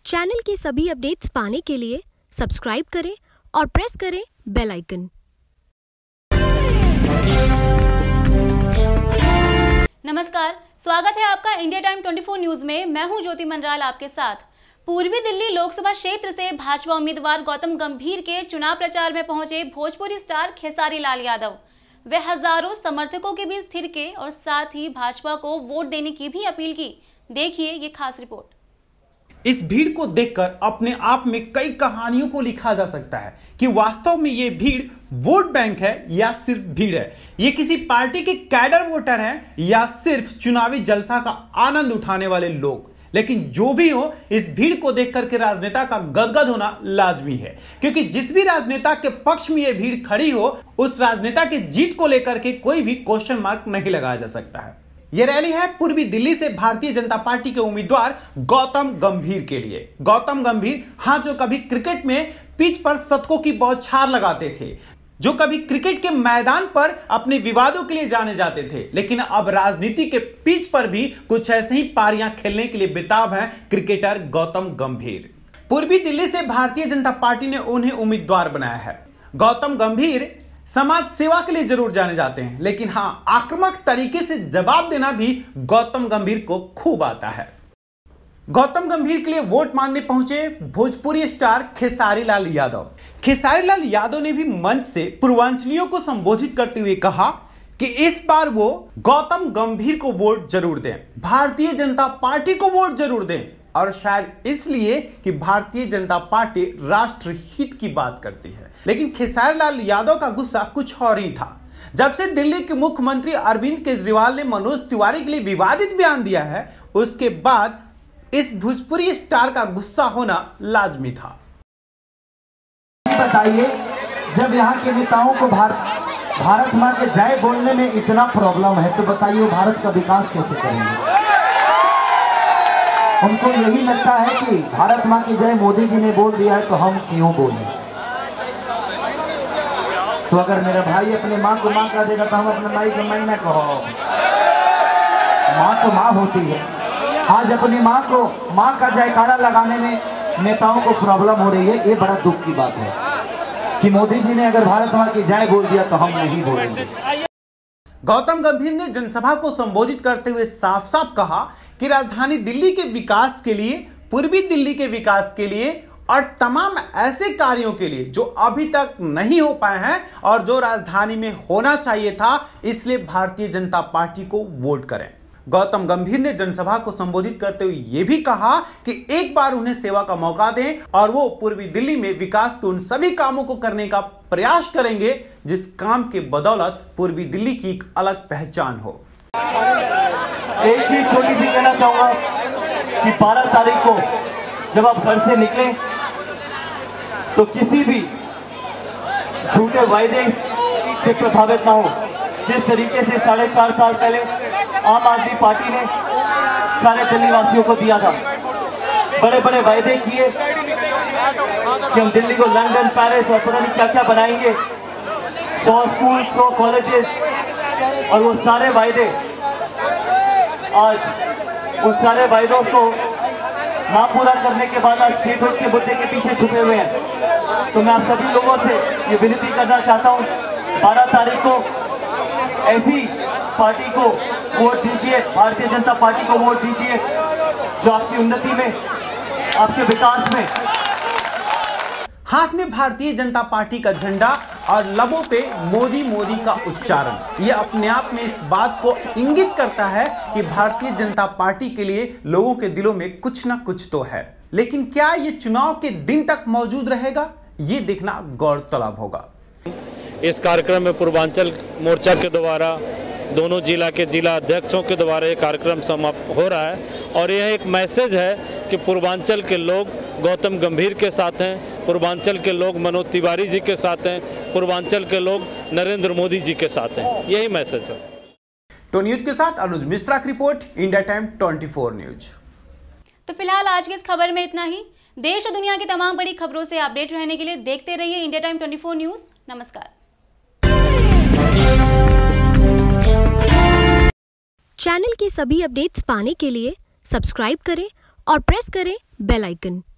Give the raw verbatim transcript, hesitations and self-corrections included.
Channel के सभी updates पाने के लिए सब्सक्राइब करें और प्रेस करें बेल आइकन। नमस्कार, स्वागत है आपका इंडिया टाइम चौबीस न्यूज में। मैं हूं ज्योति मनराल आपके साथ। पूर्वी दिल्ली लोकसभा क्षेत्र से भाजपा उम्मीदवार गौतम गंभीर के चुनाव प्रचार में पहुंचे भोजपुरी स्टार खेसारी लाल यादव। वे हजारों समर्थकों के बीच थिरके और साथ ही भाजपा को वोट देने की भी अपील की। देखिए ये खास रिपोर्ट। इस भीड़ को देखकर अपने आप में कई कहानियों को लिखा जा सकता है कि वास्तव में ये भीड़ वोट बैंक है या सिर्फ भीड़ है। ये किसी पार्टी के कैडर वोटर हैं या सिर्फ चुनावी जलसा का आनंद उठाने वाले लोग। लेकिन जो भी हो, इस भीड़ को देख करके राजनेता का गदगद होना लाजमी है, क्योंकि जिस भी राजनेता के पक्ष में ये भीड़ खड़ी हो, उस राजनेता की जीत को लेकर के कोई भी क्वेश्चन मार्क नहीं लगाया जा सकता है। यह रैली है पूर्वी दिल्ली से भारतीय जनता पार्टी के उम्मीदवार गौतम गंभीर के लिए। गौतम गंभीर, हाँ, जो कभी क्रिकेट में पिच पर शतकों की बौछार लगाते थे, जो कभी क्रिकेट के मैदान पर अपने विवादों के लिए जाने जाते थे, लेकिन अब राजनीति के पिच पर भी कुछ ऐसे ही पारियां खेलने के लिए बेताब हैं क्रिकेटर गौतम गंभीर। पूर्वी दिल्ली से भारतीय जनता पार्टी ने उन्हें उम्मीदवार बनाया है। गौतम गंभीर समाज सेवा के लिए जरूर जाने जाते हैं, लेकिन हाँ, आक्रामक तरीके से जवाब देना भी गौतम गंभीर को खूब आता है। गौतम गंभीर के लिए वोट मांगने पहुंचे भोजपुरी स्टार खेसारी लाल यादव। खेसारी लाल यादव ने भी मंच से पूर्वांचलियों को संबोधित करते हुए कहा कि इस बार वो गौतम गंभीर को वोट जरूर दें, भारतीय जनता पार्टी को वोट जरूर दें, और शायद इसलिए कि भारतीय जनता पार्टी राष्ट्र हित की बात करती है। लेकिन खेसारी लाल यादव का गुस्सा कुछ और ही था। जब से दिल्ली के मुख्यमंत्री अरविंद केजरीवाल ने मनोज तिवारी के लिए विवादित बयान दिया है, उसके बाद इस भोजपुरी स्टार का गुस्सा होना लाजमी था। बताइए, जब यहाँ के नेताओं को भारत भारत माँ के जय बोलने में इतना प्रॉब्लम है, तो बताइए वो भारत का विकास कैसे करेंगे? उनको यही लगता है कि भारत माँ की जय मोदी जी ने बोल दिया है तो हम क्यों बोलें। तो अगर मेरा भाई अपने माँ को माँ कह देगा तो हम अपने माई को माई ना कहो। माँ तो माँ होती है। आज अपनी माँ को माँ का जयकारा लगाने में नेताओं को प्रॉब्लम हो रही है। ये बड़ा दुख की बात है कि मोदी जी ने अगर भारत माँ की जय बोल दिया तो हम नहीं बोलेंगे। गौतम गंभीर ने जनसभा को संबोधित करते हुए साफ साफ कहा कि राजधानी दिल्ली के विकास के लिए, पूर्वी दिल्ली के विकास के लिए और तमाम ऐसे कार्यों के लिए जो अभी तक नहीं हो पाए हैं और जो राजधानी में होना चाहिए था, इसलिए भारतीय जनता पार्टी को वोट करें। गौतम गंभीर ने जनसभा को संबोधित करते हुए यह भी कहा कि एक बार उन्हें सेवा का मौका दें और वो पूर्वी दिल्ली में विकास के उन सभी कामों को करने का प्रयास करेंगे जिस काम के बदौलत पूर्वी दिल्ली की एक अलग पहचान हो। एक चीज छोटी सी कहना चाहूंगा कि बारह तारीख को जब आप घर से निकलें तो किसी भी झूठे वायदे से प्रभावित ना हो। जिस तरीके से साढ़े चार साल पहले आम आदमी पार्टी ने सारे दिल्ली वासियों को दिया था, बड़े बड़े वायदे किए कि हम दिल्ली को लंदन, पेरिस और पता नहीं क्या क्या बनाएंगे, सौ स्कूल, सौ कॉलेजेस, और वो सारे वायदे आज उन सारे वायदों को ना पूरा करने के बाद आज स्टेट होल्ड के मुद्दे के पीछे छुपे हुए हैं। तो मैं आप सभी लोगों से ये विनती करना चाहता हूँ, बारह तारीख को ऐसी पार्टी को वोट दीजिए, भारतीय जनता पार्टी को वोट दीजिए जो आपकी उन्नति में, आपके विकास में। हाथ में भारतीय जनता पार्टी का झंडा और लबों पे मोदी मोदी का उच्चारण, यह अपने आप में इस बात को इंगित करता है कि भारतीय जनता पार्टी के लिए लोगों के दिलों में कुछ ना कुछ तो है। लेकिन क्या ये चुनाव के दिन तक मौजूद रहेगा, ये देखना गौरतलब होगा। इस कार्यक्रम में पूर्वांचल मोर्चा के द्वारा दोनों जिला के जिला अध्यक्षों के द्वारा ये कार्यक्रम समाप्त हो रहा है और यह एक मैसेज है कि पूर्वांचल के लोग गौतम गंभीर के साथ हैं, पूर्वांचल के लोग मनोज तिवारी जी के साथ हैं, पूर्वांचल के लोग नरेंद्र मोदी जी के साथ हैं। यही मैसेज है। तो न्यूज के साथ अनुज मिश्रा की रिपोर्ट, इंडिया टाइम चौबीस न्यूज। तो फिलहाल आज की इस खबर में इतना ही। देश और दुनिया की तमाम बड़ी खबरों से अपडेट रहने के लिए देखते रहिए इंडिया टाइम चौबीस न्यूज। नमस्कार। चैनल के सभी अपडेट्स पाने के लिए सब्सक्राइब करें और प्रेस करें बेल आइकन।